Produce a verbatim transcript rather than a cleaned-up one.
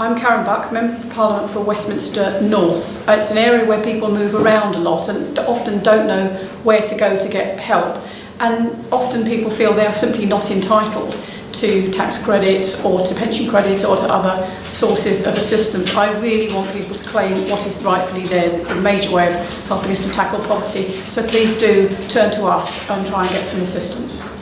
I'm Karen Buck, Member of Parliament for Westminster North. Uh, it's an area where people move around a lot and often don't know where to go to get help. And often people feel they are simply not entitled to tax credits or to pension credits or to other sources of assistance. I really want people to claim what is rightfully theirs. It's a major way of helping us to tackle poverty. So please do turn to us and try and get some assistance.